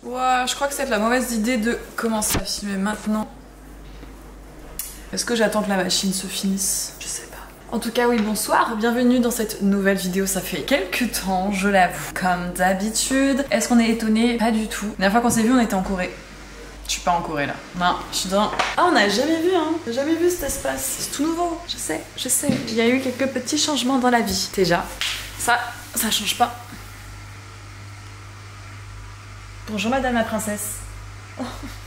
Ouah, je crois que c'est la mauvaise idée de commencer à filmer maintenant. Est-ce que j'attends que la machine se finisse? Je sais pas. En tout cas, oui, bonsoir, bienvenue dans cette nouvelle vidéo. Ça fait quelques temps, je l'avoue, comme d'habitude. Est-ce qu'on est étonné? Pas du tout. La dernière fois qu'on s'est vu, on était en Corée. Je suis pas en Corée là. Non, je suis dans... Ah, on n'a jamais vu, hein. J'ai jamais vu cet espace. C'est tout nouveau. Je sais. Il y a eu quelques petits changements dans la vie. Déjà, ça change pas. Bonjour madame la princesse. Oh.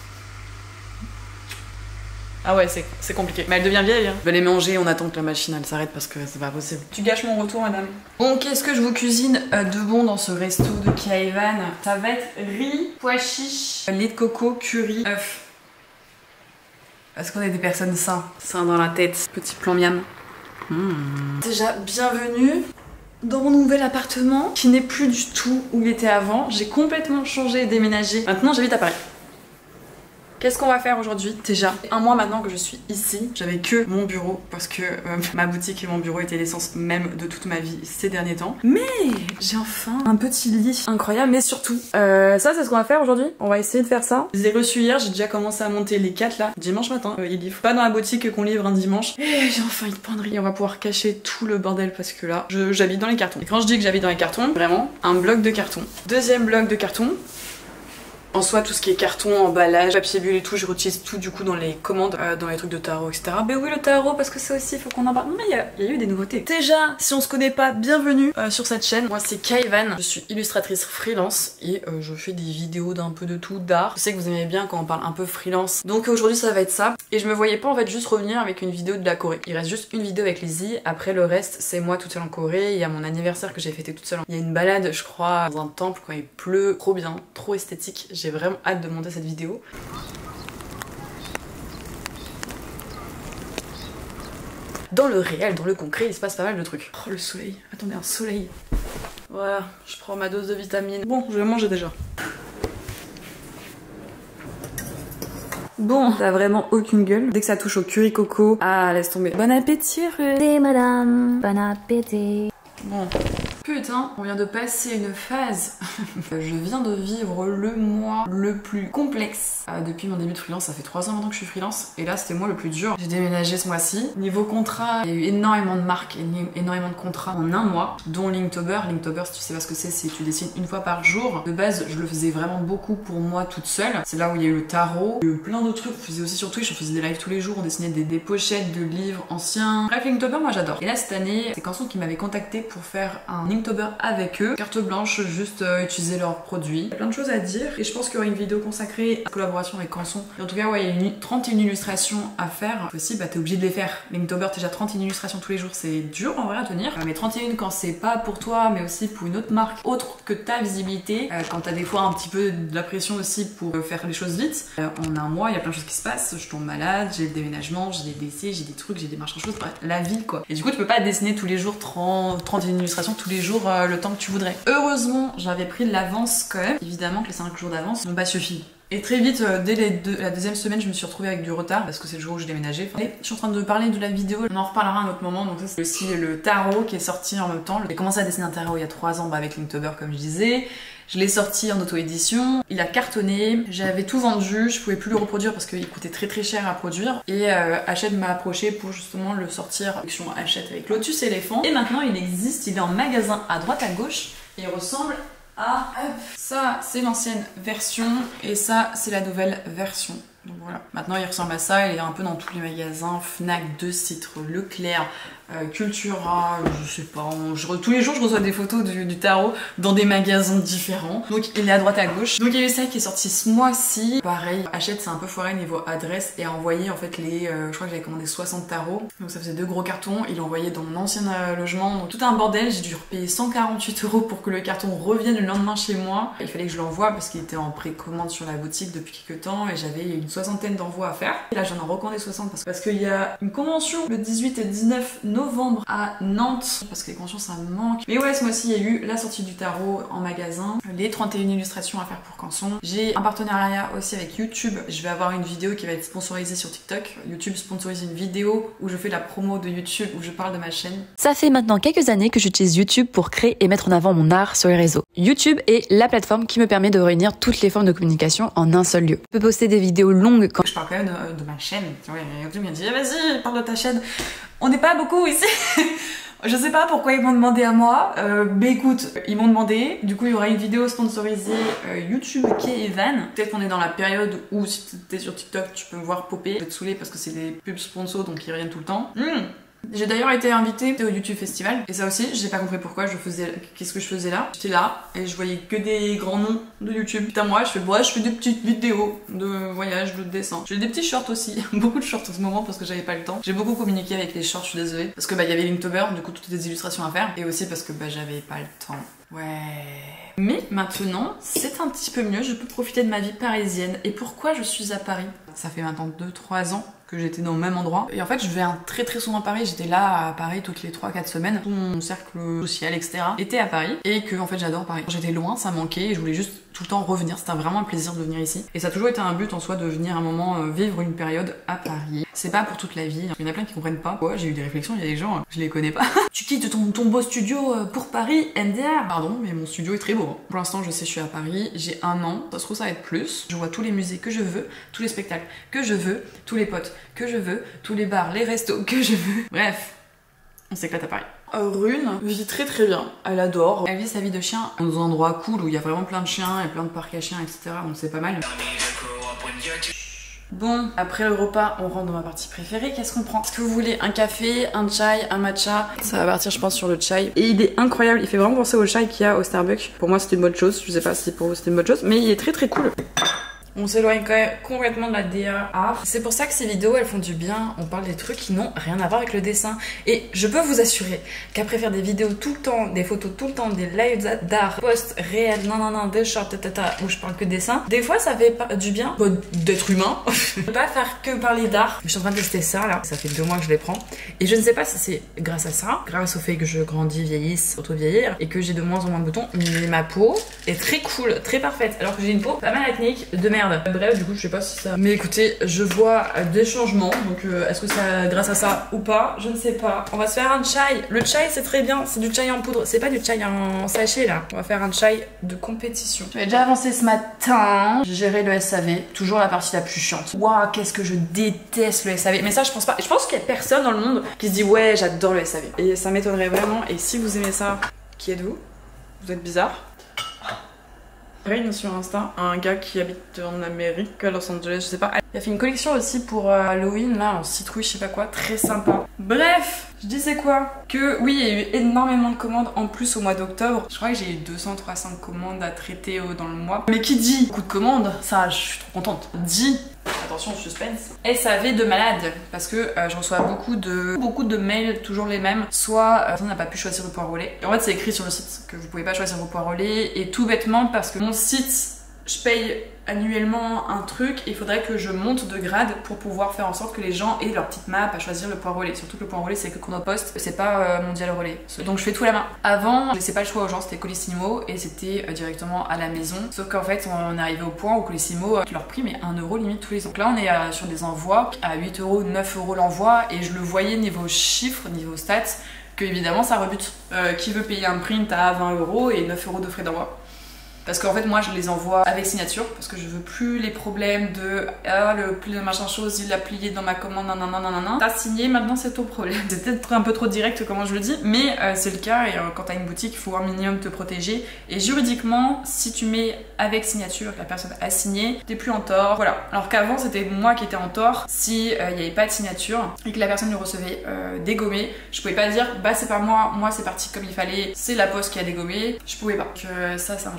Ah ouais, c'est compliqué. Mais elle devient vieille. Hein. Je vais aller manger, on attend que la machine elle s'arrête parce que c'est pas possible. Tu gâches mon retour madame. Bon, qu'est-ce que je vous cuisine de bon dans ce resto de Kaivan? Ça va être riz, pois chiches, lait de coco, curry, œufs. Est-ce qu'on est des personnes sains? Sains dans la tête. Petit plan miam. Déjà, bienvenue dans mon nouvel appartement qui n'est plus du tout où il était avant. J'ai complètement changé et déménagé. Maintenant j'habite à Paris. Qu'est-ce qu'on va faire aujourd'hui? Déjà, un mois maintenant que je suis ici, j'avais que mon bureau parce que ma boutique et mon bureau étaient l'essence même de toute ma vie ces derniers temps. Mais j'ai enfin un petit lit incroyable, mais surtout, ça c'est ce qu'on va faire aujourd'hui. On va essayer de faire ça. Je les ai reçus hier, j'ai déjà commencé à monter les 4 là. Dimanche matin, ils livrent pas dans la boutique qu'on livre un dimanche. Et j'ai enfin une penderie. On va pouvoir cacher tout le bordel parce que là, j'habite dans les cartons. Et quand je dis que j'habite dans les cartons, vraiment, un bloc de carton. Deuxième bloc de carton. En soi, tout ce qui est carton, emballage, papier bulle et tout, je réutilise tout du coup dans les commandes, dans les trucs de tarot, etc. Mais oui, le tarot, parce que ça aussi, il faut qu'on en parle. Non, mais il y a eu des nouveautés. Déjà, si on se connaît pas, bienvenue sur cette chaîne. Moi, c'est Kaivan. Je suis illustratrice freelance et je fais des vidéos d'un peu de tout, d'art. Je sais que vous aimez bien quand on parle un peu freelance. Donc aujourd'hui, ça va être ça. Et je me voyais pas en fait juste revenir avec une vidéo de la Corée. Il reste juste une vidéo avec Lizzie. Après, le reste, c'est moi toute seule en Corée. Il y a mon anniversaire que j'ai fêté toute seule. Il y a une balade, je crois, dans un temple quand il pleut. Trop bien, trop esthétique. J'ai vraiment hâte de monter cette vidéo. Dans le réel, dans le concret, il se passe pas mal de trucs. Oh le soleil, attendez, un soleil. Voilà, je prends ma dose de vitamines. Bon, je vais manger déjà. Bon, ça a vraiment aucune gueule. Dès que ça touche au curry coco, ah laisse tomber. Bon appétit, madame. Bon appétit. Bon. Putain, on vient de passer une phase. Je viens de vivre le mois le plus complexe. Depuis mon début de freelance, ça fait 3 ans maintenant que je suis freelance. Et là, c'était le mois le plus dur. J'ai déménagé ce mois-ci. Niveau contrat, il y a eu énormément de marques et énormément de contrats en un mois, dont Linktober. Linktober, si tu sais pas ce que c'est tu dessines une fois par jour. De base, je le faisais vraiment beaucoup pour moi toute seule. C'est là où il y a eu le tarot. Il y a eu plein d'autres trucs. Je faisais aussi sur Twitch, on faisait des lives tous les jours. On dessinait des pochettes de livres anciens. Bref, Linktober, moi j'adore. Et là, cette année, c'est Canson qui m'avait contacté pour faire un Linktober avec eux. Carte blanche, juste utiliser leurs produits. Il y a plein de choses à dire et je pense qu'il y aura une vidéo consacrée à la collaboration avec Canson. Et en tout cas, ouais, il y a 31 illustrations à faire. Aussi, bah t'es obligé de les faire. Linktober, déjà 31 illustrations tous les jours, c'est dur en vrai à tenir. Mais 31 quand c'est pas pour toi, mais aussi pour une autre marque autre que ta visibilité. Quand t'as des fois un petit peu de la pression aussi pour faire les choses vite. En un mois, il y a plein de choses qui se passent. Je tombe malade, j'ai le déménagement, j'ai des décès, j'ai des trucs, j'ai des machins choses. Bref, la vie quoi. Et du coup, tu peux pas dessiner tous les jours 31 illustrations tous les jours le temps que tu voudrais. Heureusement, j'avais pris de l'avance quand même. Évidemment que les 5 jours d'avance n'ont pas suffi. Et très vite, dès la deuxième semaine, je me suis retrouvée avec du retard parce que c'est le jour où je déménageais. Enfin, je suis en train de parler de la vidéo, on en reparlera à un autre moment. Donc ça, c'est aussi le tarot qui est sorti en même temps. J'ai commencé à dessiner un tarot il y a 3 ans avec Linktober comme je disais. Je l'ai sorti en auto-édition, il a cartonné, j'avais tout vendu, je pouvais plus le reproduire parce qu'il coûtait très très cher à produire. Et Hachette m'a approché pour justement le sortir en collection Hachette avec Lotus Éléphant. Et maintenant il existe, il est en magasin à droite à gauche et il ressemble à... Ça c'est l'ancienne version et ça c'est la nouvelle version. Donc voilà, maintenant il ressemble à ça, il est un peu dans tous les magasins, Fnac, De Citre, Leclerc, Cultura, je sais pas, tous les jours je reçois des photos du tarot dans des magasins différents. Donc il est à droite à gauche. Donc il y a eu ça qui est sorti ce mois-ci. Pareil, Hachette c'est un peu foiré niveau adresse et a envoyé en fait je crois que j'avais commandé 60 tarots. Donc ça faisait 2 gros cartons, il l'a envoyé dans mon ancien logement. Donc tout un bordel, j'ai dû repayer 148 € pour que le carton revienne le lendemain chez moi. Il fallait que je l'envoie parce qu'il était en précommande sur la boutique depuis quelques temps et j'avais une 60aine d'envois à faire. Et là j'en ai recommandé 60 parce qu'il y a une convention le 18 et 19 novembre novembre à Nantes parce que les conventions ça me manque. Mais ouais, ce mois-ci il y a eu la sortie du tarot en magasin, les 31 illustrations à faire pour Canson. J'ai un partenariat aussi avec YouTube. Je vais avoir une vidéo qui va être sponsorisée sur TikTok. YouTube sponsorise une vidéo où je fais la promo de YouTube, où je parle de ma chaîne. Ça fait maintenant quelques années que j'utilise YouTube pour créer et mettre en avant mon art sur les réseaux. YouTube est la plateforme qui me permet de réunir toutes les formes de communication en un seul lieu. Je peux poster des vidéos longues quand je parle quand même de ma chaîne. Ouais, YouTube m'a dit vas-y, parle de ta chaîne. On n'est pas beaucoup ici. Je sais pas pourquoi ils m'ont demandé à moi, mais écoute, ils m'ont demandé, du coup il y aura une vidéo sponsorisée YouTube Kay et Van. Peut-être qu'on est dans la période où si t'es sur TikTok tu peux me voir popper. Je vais te saouler parce que c'est des pubs sponsors donc ils reviennent tout le temps. J'ai d'ailleurs été invitée au YouTube Festival et ça aussi j'ai pas compris pourquoi qu'est-ce que je faisais là. J'étais là et je voyais que des grands noms de YouTube. Putain moi je fais des petites vidéos de voyage, de dessin. J'ai des petits shorts aussi, beaucoup de shorts en ce moment parce que j'avais pas le temps. J'ai beaucoup communiqué avec les shorts, je suis désolée. Parce que bah il y avait Linktober, du coup toutes les illustrations à faire. Et aussi parce que bah j'avais pas le temps. Ouais. Mais maintenant, c'est un petit peu mieux, je peux profiter de ma vie parisienne. Et pourquoi je suis à Paris? Ça fait maintenant 2-3 ans que j'étais dans le même endroit. Et en fait, je vais très souvent à Paris. J'étais là à Paris toutes les 3-4 semaines. Tout mon cercle social, etc. était à Paris. Et que, en fait, j'adore Paris. J'étais loin, ça manquait. Et je voulais juste tout le temps revenir. C'était vraiment un plaisir de venir ici. Et ça a toujours été un but en soi de venir un moment vivre une période à Paris. C'est pas pour toute la vie. Il y en a plein qui comprennent pas. Ouais, j'ai eu des réflexions. Il y a des gens, je les connais pas. Tu quittes ton beau studio pour Paris, NDR. Pardon, mais mon studio est très beau. Pour l'instant, je sais, je suis à Paris. J'ai 1 an. Ça se trouve, ça va être plus. Je vois tous les musées que je veux, tous les spectacles que je veux, tous les potes que je veux, tous les bars, les restos que je veux. Bref, on s'éclate à Paris. Rune vit très bien, elle adore. Elle vit sa vie de chien dans un endroit cool où il y a vraiment plein de chiens et plein de parcs à chiens, etc. Donc c'est pas mal. Bon, après le repas, on rentre dans ma partie préférée. Qu'est-ce qu'on prend? Est-ce que vous voulez un café, un chai, un matcha? Ça va partir, je pense, sur le chai. Et il est incroyable, il fait vraiment penser au chai qu'il y a au Starbucks. Pour moi, c'était une bonne chose. Je sais pas si pour vous c'était une bonne chose, mais il est très cool. On s'éloigne quand même complètement de la DA art. C'est pour ça que ces vidéos elles font du bien. On parle des trucs qui n'ont rien à voir avec le dessin. Et je peux vous assurer qu'après faire des vidéos tout le temps, des photos tout le temps, des lives d'art, posts réels, des shorts, où je parle que de dessin, des fois ça fait du bien d'être humain. Je peux pas faire que parler d'art. Je suis en train de tester ça là. Ça fait 2 mois que je les prends. Et je ne sais pas si c'est grâce à ça, grâce au fait que je grandis, vieillisse, auto-vieillir et que j'ai de moins en moins de boutons. Mais ma peau est très cool, très parfaite. Alors que j'ai une peau pas mal acnéique de merde. Bref, du coup, je sais pas si ça. Mais écoutez, je vois des changements. Donc, est-ce que c'est grâce à ça ou pas? Je ne sais pas. On va se faire un chai. Le chai, c'est très bien. C'est du chai en poudre. C'est pas du chai en sachet là. On va faire un chai de compétition. J'avais déjà avancé ce matin. J'ai géré le SAV. Toujours la partie la plus chiante. Waouh, qu'est-ce que je déteste le SAV. Mais ça, je pense pas. Je pense qu'il y a personne dans le monde qui se dit ouais, j'adore le SAV. Et ça m'étonnerait vraiment. Et si vous aimez ça, qui êtes-vous? Vous êtes bizarre. Rain sur Insta, un gars qui habite en Amérique, à Los Angeles, je sais pas. Il a fait une collection aussi pour Halloween, là, en citrouille, je sais pas quoi, très sympa. Bref, je disais quoi? Que oui, il y a eu énormément de commandes en plus au mois d'octobre. Je crois que j'ai eu 200-300 commandes à traiter dans le mois. Mais qui dit beaucoup de commandes, ça, je suis trop contente. Dit, attention, suspense, SAV de malade, parce que je reçois beaucoup de mails, toujours les mêmes. Soit personne n'a pas pu choisir le point relais. Et en fait, c'est écrit sur le site que vous pouvez pas choisir vos points relais, et tout bêtement parce que mon site, je paye annuellement un truc et il faudrait que je monte de grade pour pouvoir faire en sorte que les gens aient leur petite map à choisir le point relais. Surtout que le point relais c'est que Chronopost, c'est pas Mondial Relais. Donc je fais tout à la main. Avant, je laissais pas le choix aux gens, c'était Colissimo et c'était directement à la maison. Sauf qu'en fait, on est arrivé au point où Colissimo, leur prix mais 1 € limite tous les ans. Donc là, on est sur des envois à 8 €, 9 € l'envoi et je le voyais niveau chiffres, niveau stats, que évidemment ça rebute. Qui veut payer un print à 20 € et 9 € de frais d'envoi? Parce qu'en fait moi je les envoie avec signature parce que je veux plus les problèmes de le pli de machin chose il l'a plié dans ma commande nanana. T'as signé, maintenant c'est ton problème. C'est peut-être un peu trop direct comment je le dis, mais c'est le cas et quand t'as une boutique il faut un minimum te protéger et juridiquement si tu mets avec signature que la personne a signé, t'es plus en tort. Voilà. Alors qu'avant c'était moi qui étais en tort si il n'y avait pas de signature et que la personne le recevait dégommé. Je pouvais pas dire bah c'est pas moi c'est parti comme il fallait, c'est la poste qui a dégommé. Je pouvais pas. Donc ça c'est un changement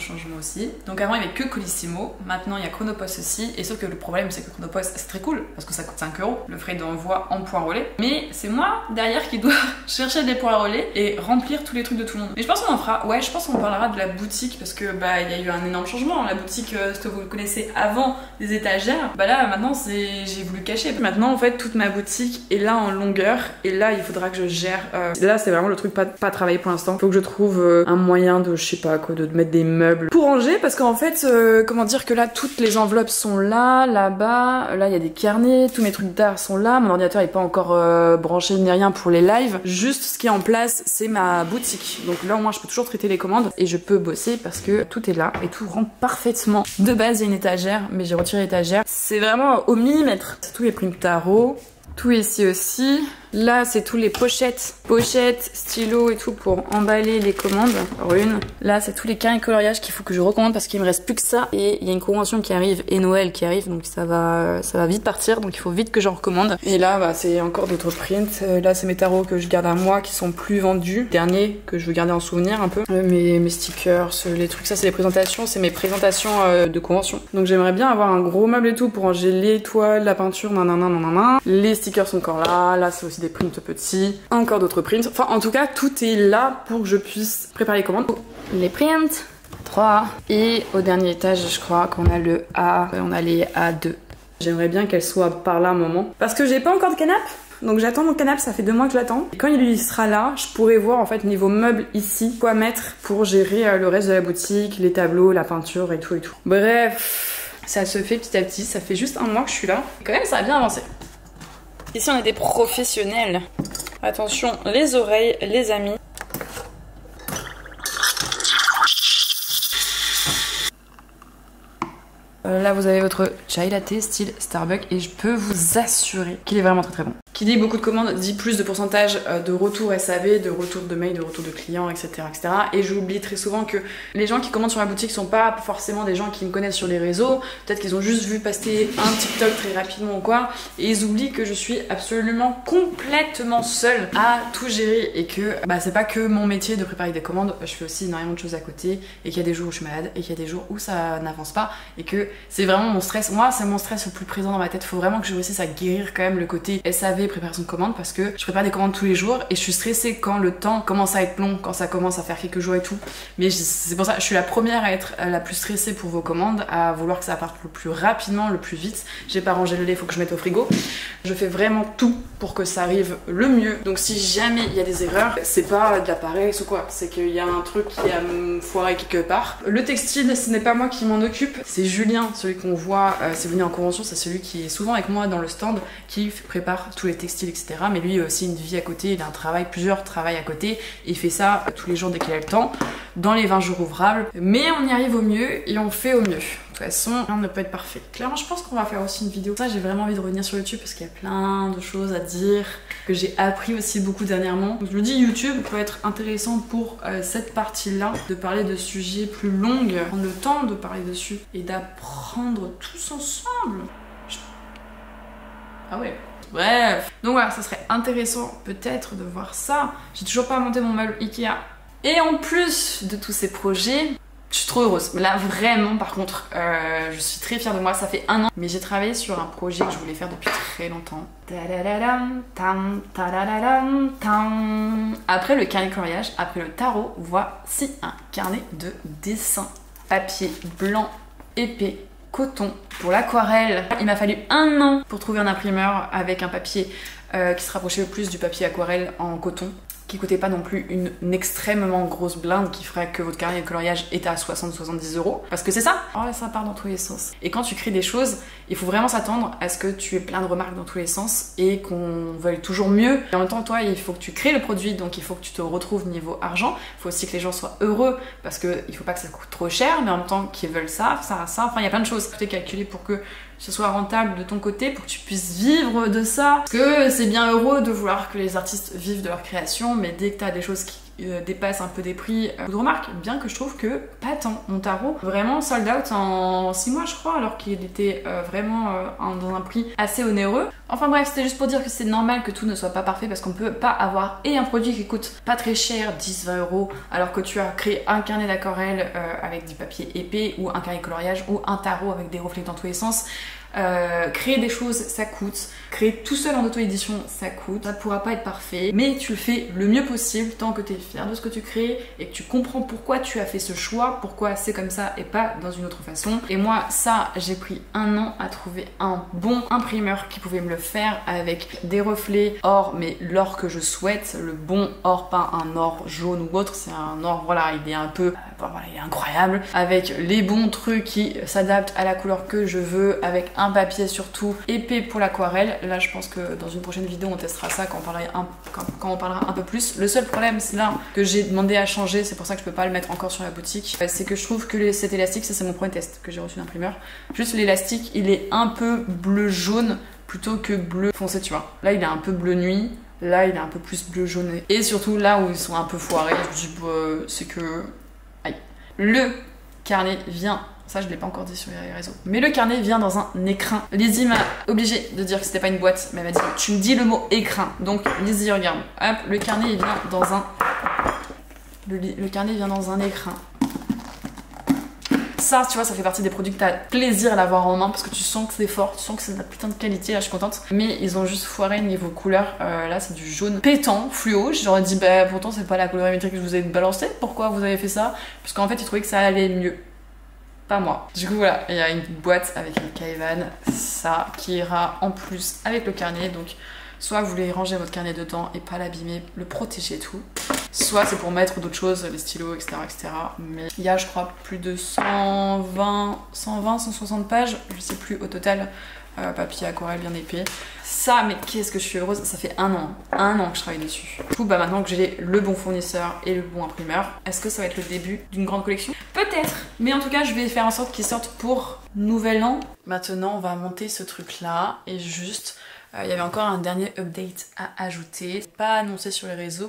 aussi. Donc avant il y avait que Colissimo, maintenant il y a Chronopost aussi, et sauf que le problème c'est que Chronopost c'est très cool parce que ça coûte 5 €, le frais d'envoi en points relais, mais c'est moi derrière qui dois chercher des points relais et remplir tous les trucs de tout le monde. Mais je pense qu'on en fera, ouais, je pense qu'on parlera de la boutique parce que bah il y a eu un énorme changement. La boutique, ce que vous connaissez avant des étagères, bah là maintenant j'ai voulu cacher. Maintenant en fait toute ma boutique est là en longueur et là il faudra que je gère. Là c'est vraiment le truc pas travaillé pour l'instant. Faut que je trouve un moyen de, je sais pas quoi, de mettre des meubles pour ranger parce qu'en fait, comment dire que là toutes les enveloppes sont là, là-bas, là il y a des carnets, tous mes trucs d'art sont là, mon ordinateur est pas encore branché ni rien pour les lives. Juste ce qui est en place c'est ma boutique. Donc là au moins je peux toujours traiter les commandes et je peux bosser parce que tout est là et tout rentre parfaitement. De base il y a une étagère mais j'ai retiré l'étagère. C'est vraiment au millimètre. C'est tous les primes tarot. Tout ici aussi. Là, c'est tous les pochettes, stylos et tout pour emballer les commandes. Une. Là, c'est tous les carnets de coloriage qu'il faut que je recommande parce qu'il me reste plus que ça. Et il y a une convention qui arrive et Noël qui arrive, donc ça va vite partir. Donc il faut vite que j'en recommande. Et là, bah, c'est encore d'autres prints. Là, c'est mes tarots que je garde à moi qui sont plus vendus. Dernier que je veux garder en souvenir un peu. Mes stickers, les trucs, ça c'est les présentations, c'est mes présentations de convention. Donc j'aimerais bien avoir un gros meuble et tout pour ranger les toiles, la peinture, nanana. Les stickers sont encore là. Là, c'est aussi des prints petits, encore d'autres prints. Enfin, en tout cas, tout est là pour que je puisse préparer les commandes. Les prints, 3. Et au dernier étage, je crois qu'on a le A, on a les A2. J'aimerais bien qu'elle soit par là un moment. Parce que j'ai pas encore de canapé. Donc j'attends mon canapé, ça fait 2 mois que je l'attends. Et quand il sera là, je pourrai voir en fait niveau meubles ici, quoi mettre pour gérer le reste de la boutique, les tableaux, la peinture et tout et tout. Bref, ça se fait petit à petit, ça fait juste 1 mois que je suis là. Et quand même, ça a bien avancé. Ici on est des professionnels. Attention, les oreilles, les amis. Là vous avez votre chai latte style Starbucks et je peux vous assurer qu'il est vraiment très très bon. Qui dit beaucoup de commandes dit plus de pourcentage de retour SAV, de retour de mail, de retour de clients, etc. etc. Et j'oublie très souvent que les gens qui commandent sur ma boutique sont pas forcément des gens qui me connaissent sur les réseaux. Peut-être qu'ils ont juste vu passer un TikTok très rapidement ou quoi. Et ils oublient que je suis absolument complètement seule à tout gérer et que bah, c'est pas que mon métier de préparer des commandes. Je fais aussi énormément de choses à côté et qu'il y a des jours où je suis malade et qu'il y a des jours où ça n'avance pas et que c'est vraiment mon stress. Moi, c'est mon stress le plus présent dans ma tête. Faut vraiment que je réussisse à guérir quand même le côté SAV, préparation de commandes, parce que je prépare des commandes tous les jours et je suis stressée quand le temps commence à être long, quand ça commence à faire quelques jours et tout. Mais c'est pour ça que je suis la première à être la plus stressée pour vos commandes, à vouloir que ça parte le plus rapidement, le plus vite. J'ai pas rangé le lait, faut que je mette au frigo. Je fais vraiment tout pour que ça arrive le mieux. Donc si jamais il y a des erreurs, c'est pas de la paresse ou quoi, c'est qu'il y a un truc qui a foiré quelque part. Le textile, ce n'est pas moi qui m'en occupe, c'est Julien, celui qu'on voit, c'est venu en convention, c'est celui qui est souvent avec moi dans le stand, qui prépare tous les textiles, etc. Mais lui, il a aussi une vie à côté, il a un travail, plusieurs travails à côté, et il fait ça tous les jours dès qu'il a le temps, dans les 20 jours ouvrables. Mais on y arrive au mieux et on fait au mieux. De toute façon, rien ne peut être parfait. Clairement, je pense qu'on va faire aussi une vidéo. Ça, j'ai vraiment envie de revenir sur YouTube parce qu'il y a plein de choses à dire, que j'ai appris aussi beaucoup dernièrement. Donc, je me dis, YouTube peut être intéressant pour cette partie-là, de parler de sujets plus longs, prendre le temps de parler dessus et d'apprendre tous ensemble. Ah ouais. Bref. Donc voilà, ça serait intéressant peut-être de voir ça. J'ai toujours pas monté mon meuble Ikea. Et en plus de tous ces projets, je suis trop heureuse. Là vraiment par contre, je suis très fière de moi. Ça fait 1 an. Mais j'ai travaillé sur un projet que je voulais faire depuis très longtemps. Après le carnet de coloriage, après le tarot, voici un carnet de dessin. Papier blanc épais, coton pour l'aquarelle. Il m'a fallu 1 an pour trouver un imprimeur avec un papier qui se rapprochait le plus du papier aquarelle en coton, qui coûtait pas non plus une extrêmement grosse blinde qui ferait que votre carnet de coloriage était à 60-70 €. Parce que c'est ça. Oh là, ça part dans tous les sens. Et quand tu crées des choses, il faut vraiment s'attendre à ce que tu aies plein de remarques dans tous les sens et qu'on veuille toujours mieux. Et en même temps, toi, il faut que tu crées le produit, donc il faut que tu te retrouves niveau argent. Il faut aussi que les gens soient heureux parce qu'il faut pas que ça coûte trop cher, mais en même temps qu'ils veulent ça. Enfin, il y a plein de choses. Tout est calculé pour que ce soit rentable de ton côté, pour que tu puisses vivre de ça. Parce que c'est bien heureux de vouloir que les artistes vivent de leur création, mais dès que tu as des choses qui dépassent un peu des prix, beaucoup de remarques, bien que je trouve que pas tant. Mon tarot, vraiment sold out en 6 mois je crois, alors qu'il était vraiment dans un prix assez onéreux. Enfin bref, c'était juste pour dire que c'est normal que tout ne soit pas parfait parce qu'on peut pas avoir et un produit qui coûte pas très cher, 10-20 euros, alors que tu as créé un carnet d'aquarelle avec du papier épais ou un carnet de coloriage ou un tarot avec des reflets dans tous les sens. Créer des choses ça coûte, créer tout seul en auto-édition ça coûte, ça ne pourra pas être parfait, mais tu le fais le mieux possible tant que tu es fier de ce que tu crées et que tu comprends pourquoi tu as fait ce choix, pourquoi c'est comme ça et pas dans une autre façon. Et moi ça j'ai pris 1 an à trouver un bon imprimeur qui pouvait me le faire avec des reflets or, mais l'or que je souhaite, le bon or, pas un or jaune ou autre, c'est un or voilà, il est un peu voilà, il est incroyable, avec les bons trucs qui s'adaptent à la couleur que je veux, avec un papier surtout épais pour l'aquarelle. Là je pense que dans une prochaine vidéo on testera ça quand on parlera un peu plus. Le seul problème c'est là que j'ai demandé à changer, c'est pour ça que je peux pas le mettre encore sur la boutique, c'est que je trouve que cet élastique, ça c'est mon premier test que j'ai reçu d'imprimeur, juste l'élastique il est un peu bleu jaune plutôt que bleu foncé, tu vois. Là il est un peu bleu nuit, là il est un peu plus bleu jaune, et surtout là où ils sont un peu foirés, je dis c'est que aïe. Le carnet vient, ça je l'ai pas encore dit sur les réseaux, mais le carnet vient dans un écrin. Lizzie m'a obligé de dire que c'était pas une boîte, mais elle m'a dit tu me dis le mot écrin, donc Lizzie regarde, hop, le carnet il vient dans un le carnet vient dans un écrin. Ça, tu vois, ça fait partie des produits que t'as plaisir à l'avoir en main parce que tu sens que c'est fort, tu sens que c'est de la putain de qualité, là je suis contente. Mais ils ont juste foiré niveau couleur, là c'est du jaune pétant, fluo. J'aurais dit, bah pourtant c'est pas la colorimétrie que je vous ai balancée, pourquoi vous avez fait ça? Parce qu'en fait ils trouvaient que ça allait mieux. Pas moi. Du coup voilà, il y a une boîte avec un Kaivan, ça qui ira en plus avec le carnet, donc soit vous voulez ranger votre carnet dedans et pas l'abîmer, le protéger et tout. Soit c'est pour mettre d'autres choses, les stylos, etc., etc. Mais il y a, je crois, plus de 160 pages, je sais plus au total, papier aquarelle bien épais. Ça, mais qu'est-ce que je suis heureuse, ça fait 1 an que je travaille dessus. Du coup, bah maintenant que j'ai le bon fournisseur et le bon imprimeur, est-ce que ça va être le début d'une grande collection? Peut-être, mais en tout cas, je vais faire en sorte qu'il sorte pour Nouvel An. Maintenant, on va monter ce truc-là et juste, il y avait encore un dernier update à ajouter. Pas annoncé sur les réseaux,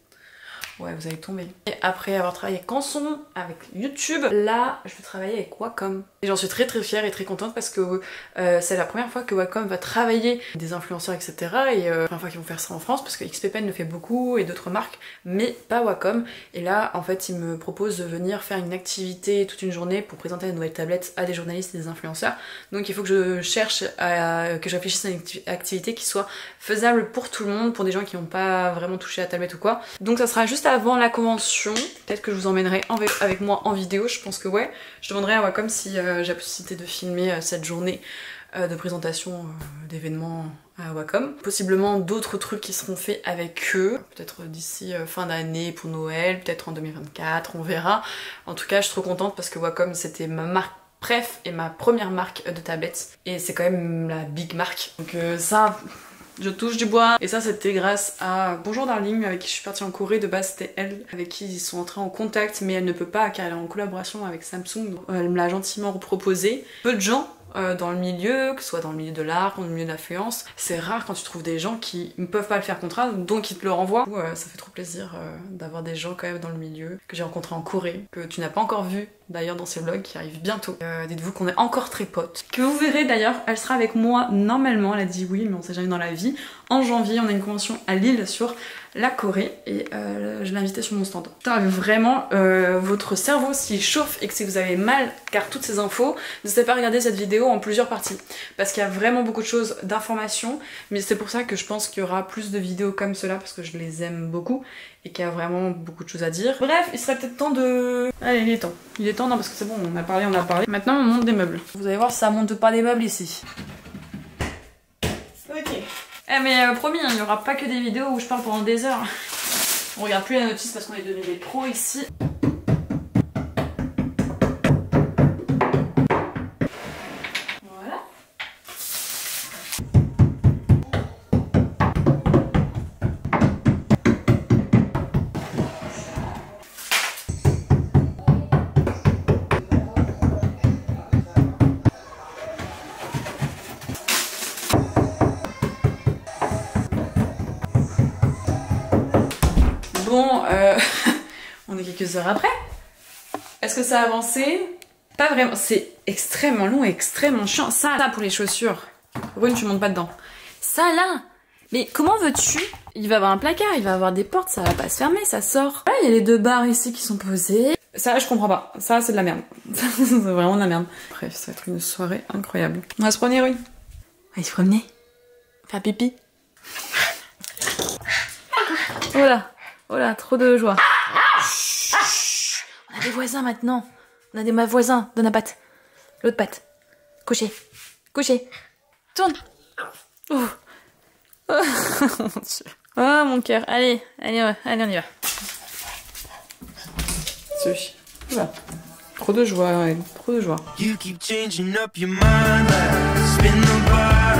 ouais, vous allez tomber. Et après avoir travaillé avec Canson, avec YouTube, là, je vais travailler avec Wacom. Et j'en suis très très fière et très contente parce que c'est la première fois que Wacom va travailler des influenceurs, etc. Et la première fois qu'ils vont faire ça en France parce que XPPen le fait beaucoup et d'autres marques, mais pas Wacom. Et là, en fait, ils me proposent de venir faire une activité toute une journée pour présenter une nouvelle tablette à des journalistes et des influenceurs. Donc il faut que je cherche, que je réfléchisse à une activité qui soit faisable pour tout le monde, pour des gens qui n'ont pas vraiment touché à la tablette ou quoi. Donc ça sera juste avant la convention. Peut-être que je vous emmènerai avec moi en vidéo, je pense que ouais. Je demanderai à Wacom si j'ai la possibilité de filmer cette journée de présentation d'événements à Wacom. Possiblement d'autres trucs qui seront faits avec eux, peut-être d'ici fin d'année pour Noël, peut-être en 2024, on verra. En tout cas, je suis trop contente parce que Wacom c'était ma marque préf et ma première marque de tablette. Et c'est quand même la big marque. Donc ça... Je touche du bois. Et ça c'était grâce à Bonjour Darling avec qui je suis partie en Corée. De base c'était elle avec qui ils sont entrés en contact, mais elle ne peut pas car elle est en collaboration avec Samsung. Donc, elle me l'a gentiment proposé. Peu de gens dans le milieu, que ce soit dans le milieu de l'art, dans le milieu de l'influence, c'est rare quand tu trouves des gens qui ne peuvent pas le faire contrat, donc ils te le renvoient. Du coup, ça fait trop plaisir d'avoir des gens quand même dans le milieu que j'ai rencontrés en Corée, que tu n'as pas encore vu d'ailleurs dans ces vlogs qui arrivent bientôt. Dites-vous qu'on est encore très potes. Que vous verrez d'ailleurs, elle sera avec moi normalement, elle a dit oui mais on sait jamais dans la vie. En janvier on a une convention à Lille sur la Corée et je l'ai invitée sur mon stand. Putain, vraiment votre cerveau s'il chauffe et que si vous avez mal car toutes ces infos, n'hésitez pas à regarder cette vidéo en plusieurs parties parce qu'il y a vraiment beaucoup de choses d'informations, mais c'est pour ça que je pense qu'il y aura plus de vidéos comme cela parce que je les aime beaucoup et qu'il y a vraiment beaucoup de choses à dire. Bref, il serait peut-être temps de... Allez, il est temps. Il est temps, non parce que c'est bon, on a parlé. Maintenant on monte des meubles. Vous allez voir, ça monte pas des meubles ici. Ok. Eh mais promis, il n'y aura pas que des vidéos où je parle pendant des heures. On regarde plus la notice parce qu'on est devenus des pros ici. Voilà. Bon, on est quelques heures après. Est-ce que ça a avancé? Pas vraiment, c'est extrêmement long et extrêmement chiant. Ça pour les chaussures. Brune, tu montes pas dedans. Ça là. Mais comment veux-tu? Il va avoir un placard, il va avoir des portes, ça va pas se fermer, ça sort. Là, il y a les 2 barres ici qui sont posées. Ça, je comprends pas. Ça, c'est de la merde. C'est vraiment de la merde. Bref, ça va être une soirée incroyable. On va se promener, Rudy. On va se promener. Faire pipi. Oh là, trop de joie. Chut. On a des voisins maintenant. On a des voisins. Donne la patte. L'autre patte. Coucher. Coucher. Tourne. Oh. Oh mon cœur. Allez, on y va. Voilà. Trop de joie, ouais. Trop de joie. You keep changing up your mind, like spin the bar.